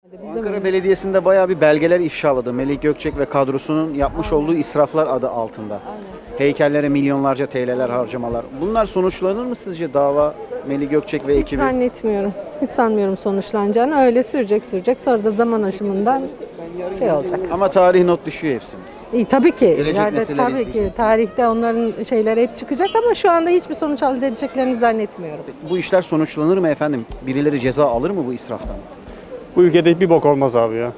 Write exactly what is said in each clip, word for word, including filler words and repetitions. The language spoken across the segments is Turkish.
Ankara Belediyesi'nde bayağı bir belgeler ifşaladı. Melih Gökçek ve kadrosunun yapmış Aynen. olduğu israflar adı altında. Aynen. Heykellere milyonlarca T L'ler harcamalar. Bunlar sonuçlanır mı sizce dava Melih Gökçek ve ekibi? Hiç zannetmiyorum. Hiç sanmıyorum sonuçlanacağını. Öyle sürecek sürecek. Sonra da zaman aşımından şey olacak. Ama tarih not düşüyor hepsini. İyi, tabii ki. İleride tabii ki. Tarihte onların şeyleri hep çıkacak ama şu anda hiçbir sonuç elde edeceklerini zannetmiyorum. Bu işler sonuçlanır mı efendim? Birileri ceza alır mı bu israftan? Bu ülkede bir bok olmaz abi ya.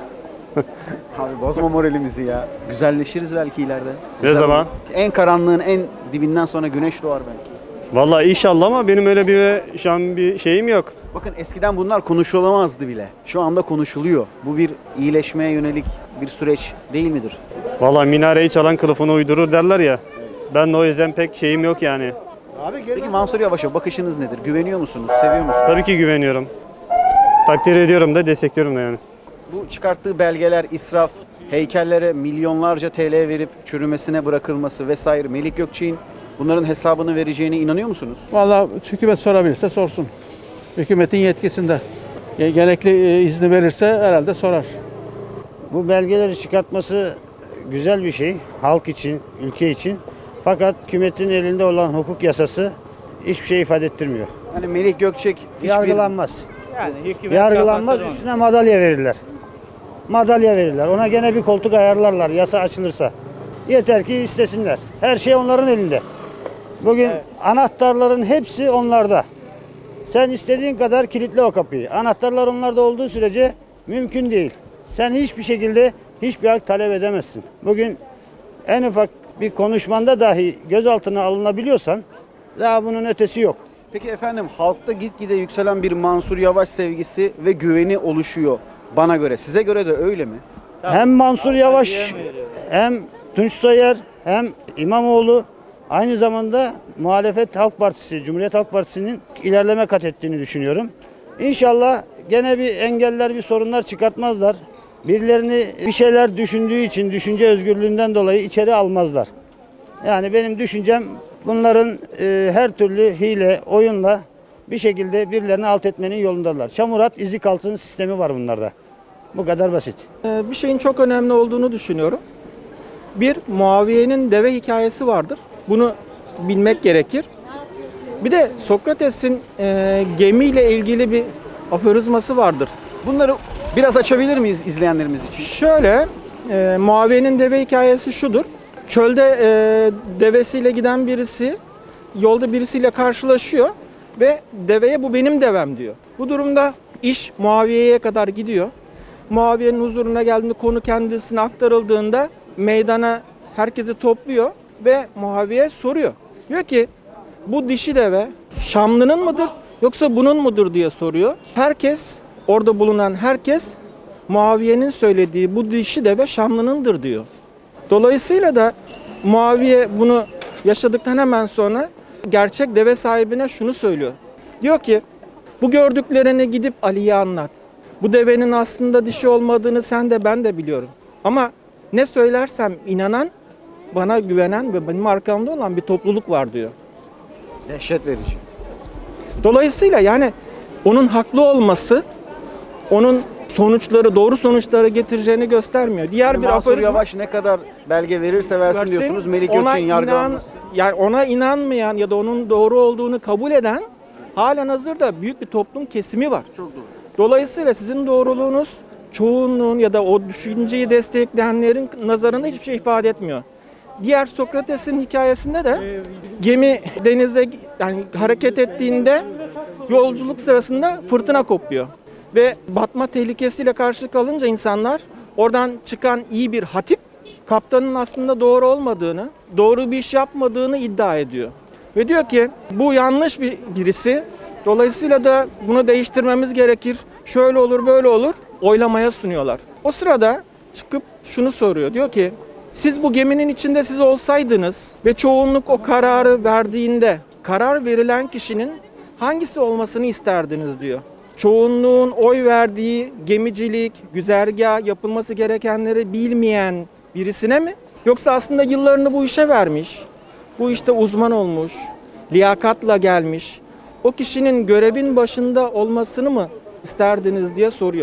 Abi bozma moralimizi ya. Güzelleşiriz belki ileride. Ne Güzel zaman? En karanlığın en dibinden sonra güneş doğar belki. Vallahi inşallah ama benim öyle bir şu an bir şeyim yok. Bakın eskiden bunlar konuşulamazdı bile. Şu anda konuşuluyor. Bu bir iyileşmeye yönelik bir süreç değil midir? Vallahi minareyi çalan kılıfını uydurur derler ya. Ben de o yüzden pek şeyim yok yani. Peki Mansur Yavaş'a bakışınız nedir? Güveniyor musunuz? Seviyor musunuz? Tabii ki güveniyorum. Takdir ediyorum da destekliyorum da yani. Bu çıkarttığı belgeler, israf, heykellere milyonlarca T L verip çürümesine bırakılması vesaire, Melih Gökçek'in bunların hesabını vereceğine inanıyor musunuz? Vallahi hükümet sorabilirse sorsun. Hükümetin yetkisinde. Gerekli izni verirse herhalde sorar. Bu belgeleri çıkartması güzel bir şey. Halk için, ülke için. Fakat hükümetin elinde olan hukuk yasası hiçbir şey ifade ettirmiyor. Hani Melih Gökçek hiçbir... yargılanmaz. Yani yargılanmaz, üstüne madalya verirler. Madalya verirler. Ona gene bir koltuk ayarlarlar yasa açılırsa. Yeter ki istesinler. Her şey onların elinde. Bugün evet. Anahtarların hepsi onlarda. Sen istediğin kadar kilitle o kapıyı. Anahtarlar onlarda olduğu sürece mümkün değil. Sen hiçbir şekilde hiçbir hak talep edemezsin. Bugün en ufak bir konuşmanda dahi gözaltına alınabiliyorsan daha bunun ötesi yok. Peki efendim, halkta gitgide yükselen bir Mansur Yavaş sevgisi ve güveni oluşuyor bana göre. Size göre de öyle mi? Hem Mansur Yavaş, hem Tunç Soyer, hem İmamoğlu aynı zamanda muhalefet Halk Partisi, Cumhuriyet Halk Partisi'nin ilerleme kat ettiğini düşünüyorum. İnşallah gene bir engeller, bir sorunlar çıkartmazlar. Birilerini bir şeyler düşündüğü için, düşünce özgürlüğünden dolayı içeri almazlar. Yani benim düşüncem bunların e, her türlü hile, oyunla bir şekilde birilerini alt etmenin yolundalar. Çamur at, izi kalsın sistemi var bunlarda. Bu kadar basit. Bir şeyin çok önemli olduğunu düşünüyorum. Bir, Muaviye'nin deve hikayesi vardır. Bunu bilmek gerekir. Bir de Sokrates'in e, gemiyle ilgili bir aforizması vardır. Bunları biraz açabilir miyiz izleyenlerimiz için? Şöyle, e, Muaviye'nin deve hikayesi şudur. Çölde e, devesiyle giden birisi yolda birisiyle karşılaşıyor ve deveye bu benim devem diyor. Bu durumda iş Muaviye'ye kadar gidiyor. Muaviye'nin huzuruna geldiğinde konu kendisine aktarıldığında meydana herkesi topluyor ve Muaviye soruyor. Diyor ki bu dişi deve Şamlı'nın mıdır yoksa bunun mudur diye soruyor. Herkes, orada bulunan herkes Muaviye'nin söylediği bu dişi deve Şamlı'nındır diyor. Dolayısıyla da Muaviye bunu yaşadıktan hemen sonra gerçek deve sahibine şunu söylüyor. Diyor ki bu gördüklerini gidip Ali'ye anlat. Bu devenin aslında dişi olmadığını sen de ben de biliyorum. Ama ne söylersem inanan, bana güvenen ve benim arkamda olan bir topluluk var diyor. Dehşet verici. Dolayısıyla yani onun haklı olması, onun sonuçları, doğru sonuçları getireceğini göstermiyor. Diğer yani bir Mansur aforizma, Yavaş ne kadar belge verirse versin versin, diyorsunuz. Melih Gökçek'in yargılanması. Yani ona inanmayan ya da onun doğru olduğunu kabul eden halen hazırda büyük bir toplum kesimi var. Çok doğru. Dolayısıyla sizin doğruluğunuz çoğunluğun ya da o düşünceyi destekleyenlerin nazarında hiçbir şey ifade etmiyor. Diğer Sokrates'in hikayesinde de gemi denizde yani hareket ettiğinde yolculuk sırasında fırtına kopuyor. Ve batma tehlikesiyle karşı kalınca insanlar oradan çıkan iyi bir hatip kaptanın aslında doğru olmadığını, doğru bir iş yapmadığını iddia ediyor. Ve diyor ki bu yanlış bir birisi. Dolayısıyla da bunu değiştirmemiz gerekir. Şöyle olur, böyle olur. Oylamaya sunuyorlar. O sırada çıkıp şunu soruyor. Diyor ki siz bu geminin içinde siz olsaydınız ve çoğunluk o kararı verdiğinde karar verilen kişinin hangisi olmasını isterdiniz diyor. Çoğunluğun oy verdiği gemicilik, güzergah, yapılması gerekenleri bilmeyen birisine mi? Yoksa aslında yıllarını bu işe vermiş, bu işte uzman olmuş, liyakatla gelmiş, o kişinin görevin başında olmasını mı isterdiniz diye soruyor.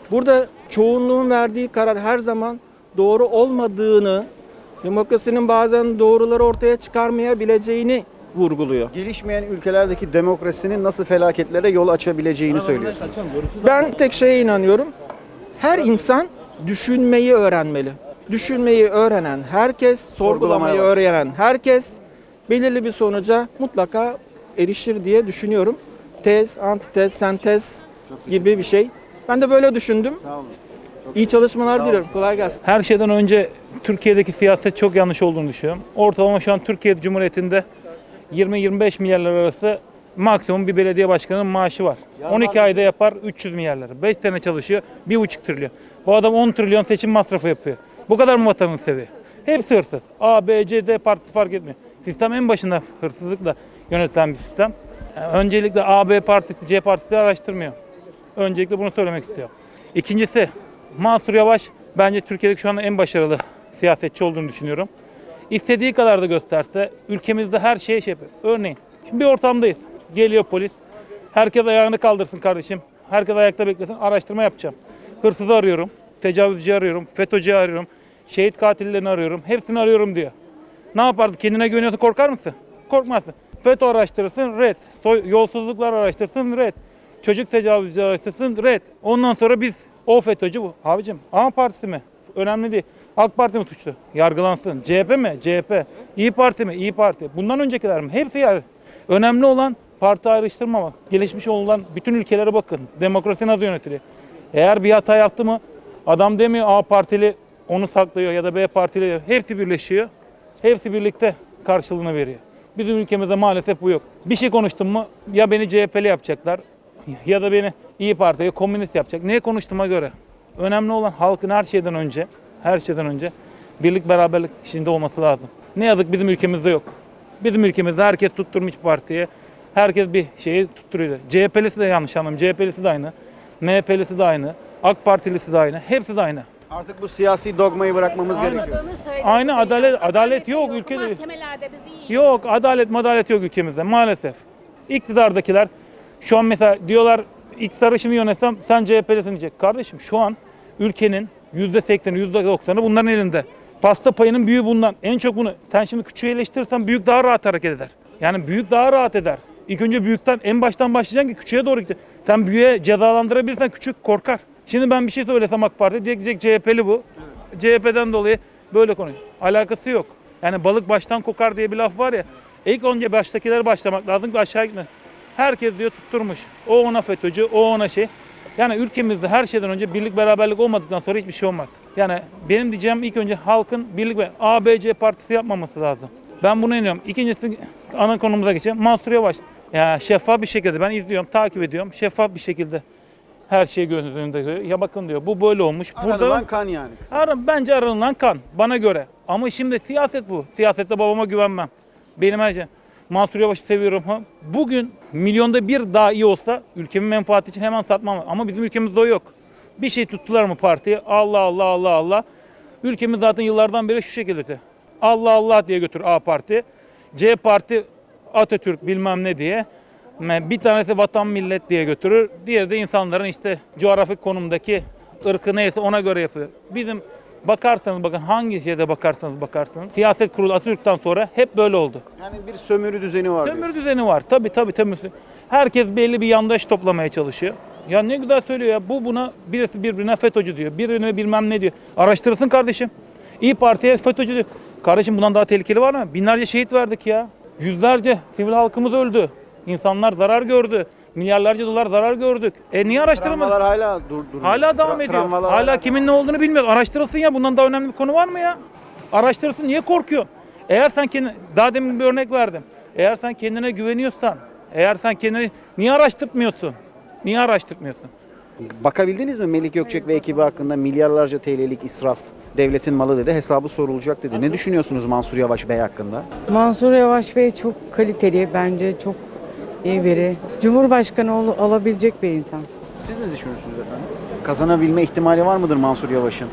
Burada çoğunluğun verdiği karar her zaman doğru olmadığını, demokrasinin bazen doğruları ortaya çıkarmayabileceğini vurguluyor. Gelişmeyen ülkelerdeki demokrasinin nasıl felaketlere yol açabileceğini söylüyorsunuz. Ben tek şeye inanıyorum. Her insan düşünmeyi öğrenmeli. Düşünmeyi öğrenen herkes, sorgulamayı Sorgulamaya öğrenen herkes belirli bir sonuca mutlaka erişir diye düşünüyorum. Tez, antitez, sentez gibi bir şey. Ben de böyle düşündüm. Sağ olun. İyi çalışmalar diliyorum. Kolay gelsin. Her şeyden önce Türkiye'deki siyaset çok yanlış olduğunu düşünüyorum. Ortalama şu an Türkiye Cumhuriyeti'nde yirmi yirmi beş milyarlar arası maksimum bir belediye başkanının maaşı var. on iki ayda yapar üç yüz milyarları. beş sene çalışıyor bir buçuk trilyon. Bu adam on trilyon seçim masrafı yapıyor. Bu kadar mı vatanını seviyor? Hepsi hırsız. A, B, C, D partisi fark etmiyor. Sistem en başında hırsızlıkla yönetilen bir sistem. Yani öncelikle A, B partisi, C partisi araştırmıyor. Öncelikle bunu söylemek istiyorum. İkincisi, Mansur Yavaş bence Türkiye'deki şu anda en başarılı siyasetçi olduğunu düşünüyorum. İstediği kadar da gösterse ülkemizde her şeye şey yapıyor. Örneğin şimdi bir ortamdayız. Geliyor polis. Herkes ayağını kaldırsın kardeşim. Herkes ayakta beklesin. Araştırma yapacağım. Hırsızı arıyorum. Tecavüzcü arıyorum. FETÖ'cü arıyorum. Şehit katillerini arıyorum. Hepsini arıyorum diyor. Ne yapardı? Kendine güveniyorsa korkar mısın? Korkmazsın. FETÖ araştırırsın, red. Soy, yolsuzluklar araştırsın, red. Çocuk tecavüzcü araştırsın, red. Ondan sonra biz, o FETÖ'cü bu. Abicim, A Partisi mi? Önemli değil. AK Parti mi suçlu? Yargılansın. C H P mi? C H P. İyi Parti mi? İyi Parti. Bundan öncekiler mi? Hepsi yer. Önemli olan parti ayrıştırmamak. Gelişmiş olan bütün ülkelere bakın. Demokrasi nasıl yönetiliyor? Eğer bir hata yaptı mı adam demiyor A Partili onu saklıyor ya da B Partili. Hepsi birleşiyor. Hepsi birlikte karşılığını veriyor. Bizim ülkemizde maalesef bu yok. Bir şey konuştum mu ya beni C H P'li yapacaklar ya da beni İyi Parti'ye komünist yapacak. Neye konuştuğuma göre. Önemli olan halkın her şeyden önce, her şeyden önce birlik beraberlik içinde olması lazım. Ne yazık bizim ülkemizde yok. Bizim ülkemizde herkes tutturmuş partiye. Herkes bir şeyi tutturuyor. C H P'lisi de yanlış anlamıyorum. C H P'lisi de aynı. M H P'lisi de aynı. AK Partilisi de aynı. Hepsi de aynı. Artık bu siyasi dogmayı bırakmamız gerekiyor. Aynı adalet adalet yok ülkede. Mahkemelerde bizi iyi. Yok adalet madalet yok ülkemizde maalesef. İktidardakiler şu an mesela diyorlar iktidarı şimdi yönetsem sen C H P'lisin diyecek. Kardeşim şu an ülkenin yüzde sekseni yüzde doksanı bunların elinde. Pasta payının büyüğü bundan. En çok bunu. Sen şimdi küçüğü eleştirirsen büyük daha rahat hareket eder. Yani büyük daha rahat eder. İlk önce büyükten en baştan başlayacaksın ki küçüğe doğru gideceksin. Sen büyüğe cezalandırabilirsen küçük korkar. Şimdi ben bir şey söylesem AK Parti diyecek C H P'li bu. C H P'den dolayı böyle konuşuyor. Alakası yok. Yani balık baştan kokar diye bir laf var ya. İlk önce baştakileri başlamak lazım ki aşağı gitme. Herkes diyor tutturmuş. O ona FETÖ'cü, o ona şey. Yani ülkemizde her şeyden önce birlik beraberlik olmadıktan sonra hiçbir şey olmaz. Yani benim diyeceğim ilk önce halkın birlik ve A, B, C partisi yapmaması lazım. Ben buna inanıyorum. İkincisi ana konumuza geçelim. Mansur Yavaş. Ya şeffaf bir şekilde ben izliyorum, takip ediyorum. Şeffaf bir şekilde her şey göz önünde görüyor. Ya bakın diyor bu böyle olmuş. Aranılan kan yani. Aran, bence aranılan kan bana göre. Ama şimdi siyaset bu. Siyasette babama güvenmem. Benim her şey. Mansur Yavaş'ı seviyorum. Ha. Bugün milyonda bir daha iyi olsa ülkemin menfaati için hemen satmam. Ama bizim ülkemizde o yok. Bir şey tuttular mı partiye? Allah Allah Allah Allah. Ülkemiz zaten yıllardan beri şu şekilde. Allah Allah diye götür A Parti. C Parti Atatürk bilmem ne diye. Bir tanesi vatan millet diye götürür. Diğeri de insanların işte coğrafik konumdaki ırkı neyse ona göre yapıyor. Bizim bakarsanız bakın hangi şeyde bakarsanız bakarsınız. Siyaset kurulu Atatürk'ten sonra hep böyle oldu. Yani bir sömürü düzeni var. Sömürü diyorsun. düzeni var. Tabii tabii tabii. Herkes belli bir yandaş toplamaya çalışıyor. Ya ne güzel söylüyor ya. Bu buna birisi birbirine FETÖ'cü diyor. Birine bilmem ne diyor. Araştırsın kardeşim. İyi Parti'ye FETÖ'cü diyor. Kardeşim bundan daha tehlikeli var mı? Binlerce şehit verdik ya. Yüzlerce sivil halkımız öldü. İnsanlar zarar gördü. Milyarlarca dolar zarar gördük. E niye araştırılmadı? Travmalar hala dur duruyor. Hala devam Tra- ediyor. travmalar Hala kimin ne olduğunu bilmiyor. Araştırılsın ya. Bundan daha önemli bir konu var mı ya? Araştırsın. Niye korkuyor? Eğer sen kendine, daha demin bir örnek verdim. Eğer sen kendine güveniyorsan, eğer sen kendini niye araştırmıyorsun? Niye araştırmıyorsun? Bakabildiniz mi Melik Gökçek ve ekibi hakkında milyarlarca T L'lik israf, devletin malı dedi, hesabı sorulacak dedi. Ne düşünüyorsunuz Mansur Yavaş Bey hakkında? Mansur Yavaş Bey çok kaliteli, bence çok iyi biri. Cumhurbaşkanı ol, olabilecek bir insan. Siz ne düşünüyorsunuz efendim? Kazanabilme ihtimali var mıdır Mansur Yavaş'ın?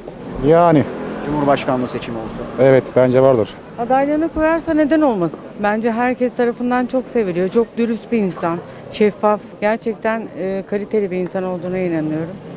Yani Cumhurbaşkanlığı seçimi olsa. evet bence vardır. Adaylığını koyarsa neden olmasın? Bence herkes tarafından çok seviliyor. Çok dürüst bir insan, şeffaf, gerçekten e, kaliteli bir insan olduğuna inanıyorum.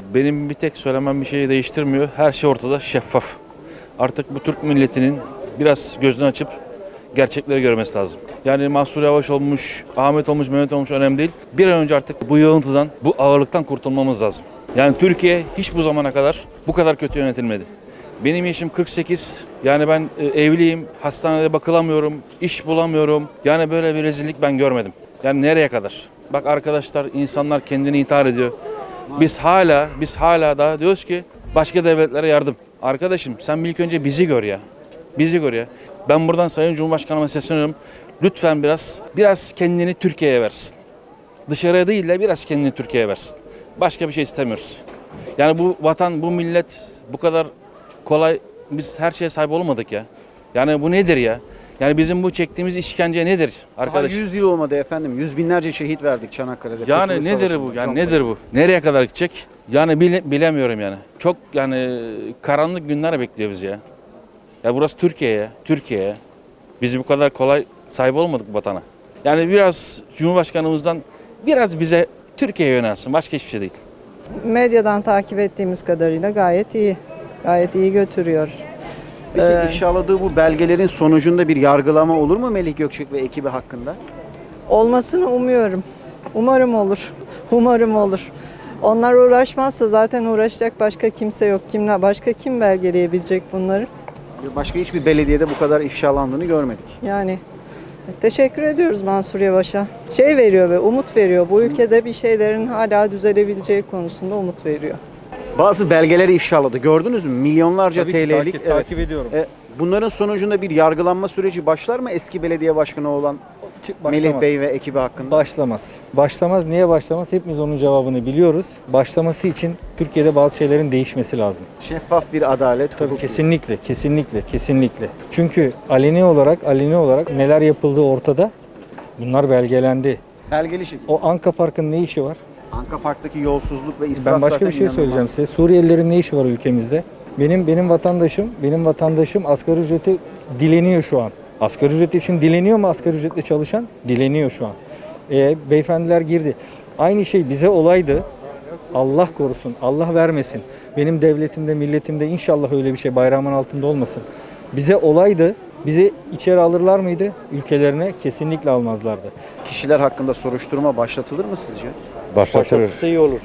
Benim bir tek söylemem bir şeyi değiştirmiyor. Her şey ortada, şeffaf. Artık bu Türk milletinin biraz gözünü açıp gerçekleri görmesi lazım. Yani Mansur Yavaş olmuş, Ahmet olmuş, Mehmet olmuş önemli değil. Bir an önce artık bu yığıntıdan, bu ağırlıktan kurtulmamız lazım. Yani Türkiye hiç bu zamana kadar bu kadar kötü yönetilmedi. Benim yaşım kırk sekiz. Yani ben e, evliyim, hastanede bakılamıyorum, iş bulamıyorum. Yani böyle bir rezillik ben görmedim. Yani nereye kadar? Bak arkadaşlar, insanlar kendini intihar ediyor. Biz hala, biz hala da diyoruz ki başka devletlere yardım. Arkadaşım sen ilk önce bizi gör ya. Bizi gör ya. Ben buradan Sayın Cumhurbaşkanıma sesleniyorum. Lütfen biraz, biraz kendini Türkiye'ye versin. Dışarıya değil de biraz kendini Türkiye'ye versin. Başka bir şey istemiyoruz. Yani bu vatan, bu millet bu kadar kolay, biz her şeye sahip olmadık ya. Yani bu nedir ya? Yani bizim bu çektiğimiz işkence nedir arkadaş? Daha yüz yıl olmadı efendim. Yüz binlerce şehit verdik Çanakkale'de. Yani Kurtuluş nedir Savaşı'nda. bu? Yani Çok nedir bu? Nereye kadar gidecek? Yani bile, bilemiyorum yani. Çok yani karanlık günler bekliyor bizi ya. Ya burası Türkiye ya. Türkiye ya. Biz bu kadar kolay sahip olmadık vatana. Yani biraz Cumhurbaşkanımızdan biraz bize Türkiye'ye yönelsin. Başka hiçbir şey değil. Medyadan takip ettiğimiz kadarıyla gayet iyi. Gayet iyi götürüyor. Peki Ee, ifşaladığı bu belgelerin sonucunda bir yargılama olur mu Melih Gökçek ve ekibi hakkında? Olmasını umuyorum. Umarım olur. Umarım olur. Onlar uğraşmazsa zaten uğraşacak başka kimse yok. Kimle başka kim belgeleyebilecek bunları? Başka hiçbir belediyede bu kadar ifşalandığını görmedik. Yani teşekkür ediyoruz Mansur Yavaş'a. Şey veriyor ve umut veriyor. Bu ülkede bir şeylerin hala düzelebileceği konusunda umut veriyor. Bazı belgeleri ifşaladı. Gördünüz mü? Milyonlarca Tabii ki T L'lik. takip, takip ediyorum. E, bunların sonucunda bir yargılanma süreci başlar mı eski belediye başkanı olan Melih Başlamaz. Bey ve ekibi hakkında? Başlamaz. Başlamaz. Niye başlamaz? Hepimiz onun cevabını biliyoruz. Başlaması için Türkiye'de bazı şeylerin değişmesi lazım. Şeffaf bir adalet, Tabii hukuk. kesinlikle, kesinlikle, kesinlikle. Çünkü aleni olarak, aleni olarak neler yapıldığı ortada. Bunlar belgelendi. Belgeli şekilde. O Anka Park'ın ne işi var? Anka Park'taki yolsuzluk ve israf Ben başka zaten bir şey inanılmaz. söyleyeceğim size. Suriyelilerin ne işi var ülkemizde? Benim benim vatandaşım, benim vatandaşım asgari ücreti dileniyor şu an. Asgari ücret için dileniyor mu asgari ücretle çalışan? Dileniyor şu an. E, beyefendiler girdi. Aynı şey bize olaydı. Allah korusun, Allah vermesin. Benim devletimde, milletimde inşallah öyle bir şey bayrağımın altında olmasın. Bize olaydı, bizi içeri alırlar mıydı? Ülkelerine kesinlikle almazlardı. Kişiler hakkında soruşturma başlatılır mı sizce? Başlatılır. iyi olur.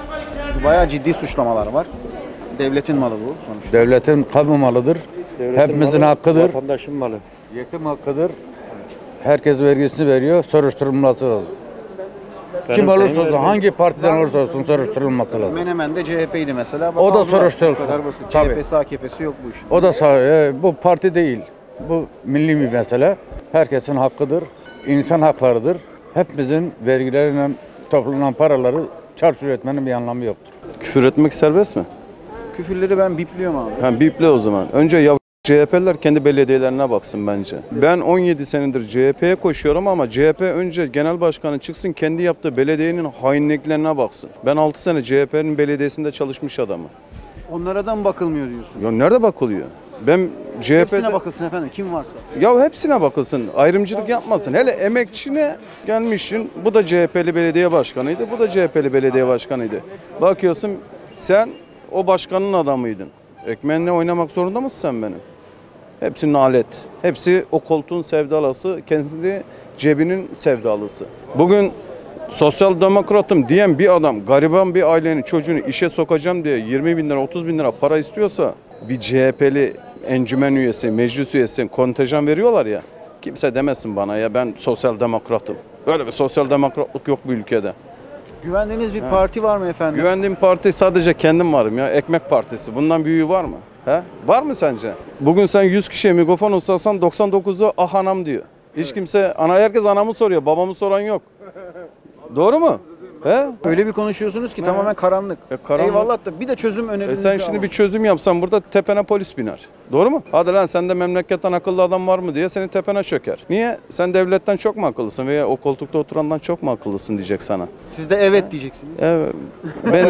Bayağı ciddi suçlamalar var. Devletin malı bu sonuçta. Devletin kamu malıdır. Hepimizin hakkıdır. Vatandaşın malı. Yetim hakkıdır. Herkes vergisini veriyor. Soruşturulması lazım. Kim olursa olsun, hangi partiden olursa olsun soruşturulması lazım. Menemen'de C H P'ydi mesela. Bak O da aldılar. soruşturulsun. Bu kadar basit. Tabii. C H P'si, A K P'si yok bu işin. O da sağ- e, bu parti değil. Bu milli bir mesele. Herkesin hakkıdır. İnsan haklarıdır. Hepimizin vergileriyle toplanan paraları çarçur etmenin bir anlamı yoktur. Küfür etmek serbest mi? Küfürleri ben bipliyorum abi. Ha, biple o zaman. Önce yav C H P'liler kendi belediyelerine baksın bence. Ben on yedi senedir C H P'ye koşuyorum ama C H P önce genel başkanı çıksın kendi yaptığı belediyenin hainliklerine baksın. Ben altı sene C H P'nin belediyesinde çalışmış adamım. Onlara da mı bakılmıyor diyorsun? Ya nerede bakılıyor? Ben C H P'de... Hepsine bakılsın efendim kim varsa. Ya hepsine bakılsın. Ayrımcılık yapmasın. Hele emekçine gelmişsin. Bu da C H P'li belediye başkanıydı. Bu da C H P'li belediye başkanıydı. Bakıyorsun sen o başkanın adamıydın. Ekmeğinle oynamak zorunda mısın sen benim? Hepsi nalet. Hepsi o koltuğun sevdalısı. Kendi cebinin sevdalısı. Bugün sosyal demokratım diyen bir adam gariban bir ailenin çocuğunu işe sokacağım diye yirmi bin lira otuz bin lira para istiyorsa bir C H P'li encümen üyesi, meclis üyesi kontenjan veriyorlar ya. Kimse demesin bana ya ben sosyal demokratım. Böyle bir sosyal demokratlık yok bu ülkede. Güvendiğiniz bir parti var mı efendim? Güvendiğim parti sadece kendim varım ya. Ekmek Partisi. Bundan büyüğü var mı? He? Var mı sence? Bugün sen yüz kişiye mikrofon uzatsan doksan dokuzu ah anam diyor. Hiç kimse, ana herkes anamı soruyor. Babamı soran yok. Doğru mu? He? Öyle bir konuşuyorsunuz ki tamamen karanlık. E, karanlık. Eyvallah da bir de çözüm E önerinizi sen şimdi alalım. bir çözüm yapsan burada tepene polis biner. Doğru mu? Hadi lan sende memleketten akıllı adam var mı diye senin tepene çöker. Niye? Sen devletten çok mu akıllısın veya o koltukta oturandan çok mu akıllısın diyecek sana. Siz de evet diyeceksiniz. Evet. Ben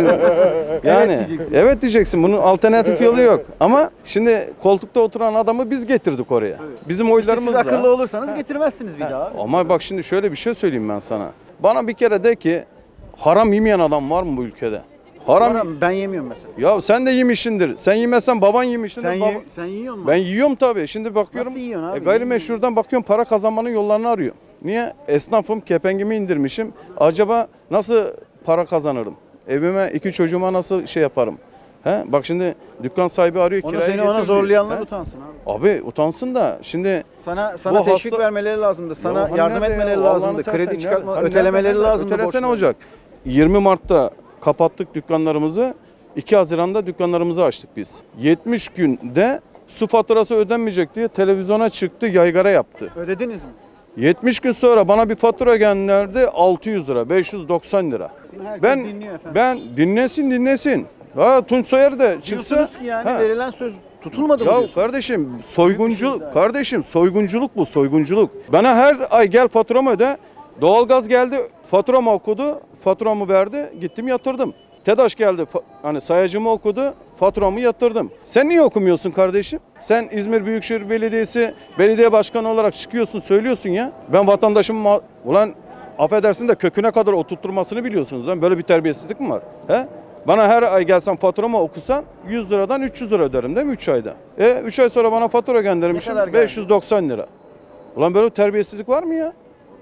yani Evet diyeceksin. evet diyeceksin. Bunun alternatif yolu yok. Ama şimdi koltukta oturan adamı biz getirdik oraya. Bizim İşte oylarımız siz akıllı olursanız getirmezsiniz bir daha. Ama bak şimdi şöyle bir şey söyleyeyim ben sana. Bana bir kere de ki haram yemeyen adam var mı bu ülkede? Haram. Haram, ben yemiyorum mesela. Ya sen de yemişsindir. Sen yemezsen baban yemişsindir. Sen, baba- ye, sen yiyor musun? Ben yiyorum tabii. Şimdi bakıyorum. Nasıl yiyorsun abi? E, gayrimeşhurdan bakıyorum para kazanmanın yollarını arıyor. Niye? Esnafım, kepengimi indirmişim. Acaba nasıl para kazanırım? Evime, iki çocuğuma nasıl şey yaparım? He? Bak şimdi dükkan sahibi arıyor, Onu kiraya seni ona getir zorlayanlar diyor. He? utansın abi. Abi utansın da şimdi Sana sana Bu teşvik hasta- vermeleri lazımdı. Sana Ya hani yardım nerede etmeleri ya? lazımdı. Allah'ını seversen Kredi çıkartma, nerede? Hani ötelemeleri nerede? lazımdı. Ötelesene borçları. olacak. yirmi Mart'ta kapattık dükkanlarımızı. iki Haziran'da dükkanlarımızı açtık biz. yetmiş günde su faturası ödenmeyecek diye televizyona çıktı, yaygara yaptı. Ödediniz mi? yetmiş gün sonra bana bir fatura gönderdi, altı yüz lira, beş yüz doksan lira. Bunu herkes Ben dinliyor efendim. ben dinlesin dinlesin. Ha Tunç Soyer de çıksa Diyorsunuz ki yani Ha. verilen söz tutulmadı mı Ya diyorsun? kardeşim soygunculuk kardeşim soygunculuk bu soygunculuk. Bana her ay gel faturamı öde. Doğalgaz geldi faturamı okudu. Faturamı verdi gittim yatırdım. TEDAŞ geldi fa- hani sayacımı okudu. Faturamı yatırdım. Sen niye okumuyorsun kardeşim? Sen İzmir Büyükşehir Belediyesi belediye başkanı olarak çıkıyorsun söylüyorsun ya. Ben vatandaşım ma- ulan affedersin de köküne kadar oturtturmasını biliyorsunuz lan. Böyle bir terbiyesizlik mi var? He? Bana her ay gelsen faturamı okusan yüz liradan üç yüz lira öderim değil mi üç ayda? E üç ay sonra bana fatura göndermişim Ne kadar beş yüz doksan lira. Ulan böyle bir terbiyesizlik var mı ya?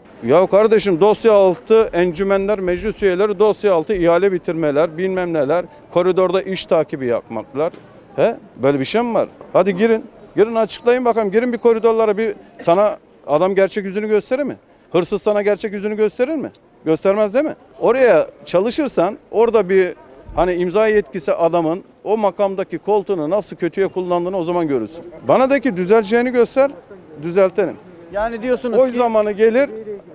Ya kardeşim dosya altı encümenler, meclis üyeleri dosya altı ihale bitirmeler, bilmem neler, koridorda iş takibi yapmaklar. He? Böyle bir şey mi var? Hadi girin. Girin açıklayın bakalım. Girin bir koridorlara bir sana adam gerçek yüzünü gösterir mi? Hırsız sana gerçek yüzünü gösterir mi? Göstermez değil mi? Oraya çalışırsan orada bir hani imza yetkisi adamın o makamdaki koltuğunu nasıl kötüye kullandığını o zaman görürsün. Bana de ki düzeleceğini göster, düzeltelim. Yani diyorsunuz O ki zamanı gelir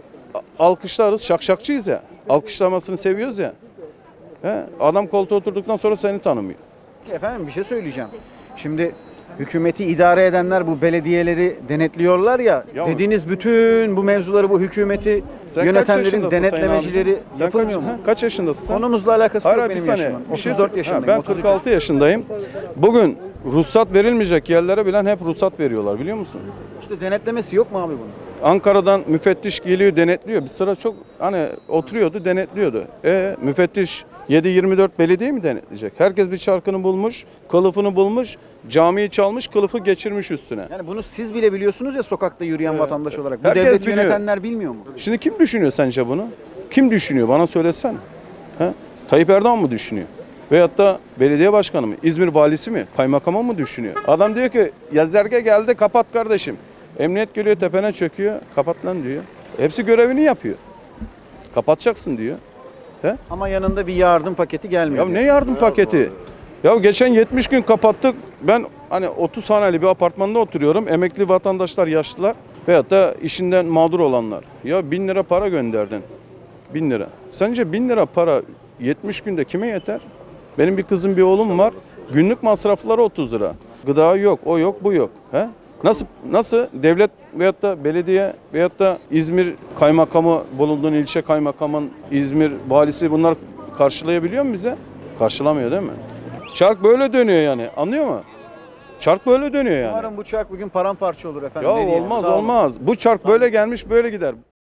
alkışlarız, şakşakçıyız ya. Alkışlamasını seviyoruz ya. He? Adam koltuğa oturduktan sonra seni tanımıyor. efendim bir şey söyleyeceğim. Şimdi hükümeti idare edenler bu belediyeleri denetliyorlar ya. Ya- dediğiniz bütün bu mevzuları bu hükümeti Sen kaç yönetenlerin yaşındasın Sayın denetlemecileri abicim? Sen yapılmıyor kaç, mu? ha, kaç yaşındasın sen? Konumuzla alakası Hayır yok abi, bir benim saniye. yaşımın. Bir şey otuz dört söyle- yaşındayım. Ha, ben otuz iki. kırk altı yaşındayım. Bugün ruhsat verilmeyecek yerlere bilen hep ruhsat veriyorlar biliyor musun? İşte denetlemesi yok mu abi bunun? Ankara'dan müfettiş geliyor denetliyor. Bir sıra çok hani oturuyordu denetliyordu. E müfettiş yedi yirmi dört belediye mi denetleyecek? Herkes bir çarkını bulmuş, kılıfını bulmuş, camiyi çalmış, kılıfı geçirmiş üstüne. Yani bunu siz bile biliyorsunuz ya sokakta yürüyen vatandaş olarak. Bu Herkes devleti biliyor. yönetenler bilmiyor mu? Şimdi kim düşünüyor sence bunu? Kim düşünüyor? Bana söylesen. He? Tayyip Erdoğan mı düşünüyor? Veyahut da belediye başkanı mı? İzmir valisi mi? Kaymakamı mı düşünüyor? Adam diyor ki yazarge geldi kapat kardeşim. Emniyet geliyor tepene çöküyor. Kapat lan diyor. Hepsi görevini yapıyor. Kapatacaksın diyor. He? Ama yanında bir yardım paketi gelmiyor. Ya ne yardım paketi? Ya geçen yetmiş gün kapattık. Ben hani otuz haneli bir apartmanda oturuyorum. Emekli vatandaşlar, yaşlılar veyahut da işinden mağdur olanlar. Ya bin lira para gönderdin. Bin lira. Sence bin lira para yetmiş günde kime yeter? Benim bir kızım bir oğlum var. Günlük masrafları otuz lira. Gıda yok, o yok, bu yok. He? Nasıl nasıl devlet veyahut da belediye veyahut da İzmir kaymakamı, bulunduğun ilçe kaymakamın, İzmir valisi bunlar karşılayabiliyor mu bize? Karşılamıyor değil mi? Çark böyle dönüyor yani. Anlıyor mu? Çark böyle dönüyor yani. Umarım bu çark bugün paramparça olur efendim. Ya Ne diyeyim? olmaz Sağ olun. olmaz. Bu çark böyle gelmiş böyle gider.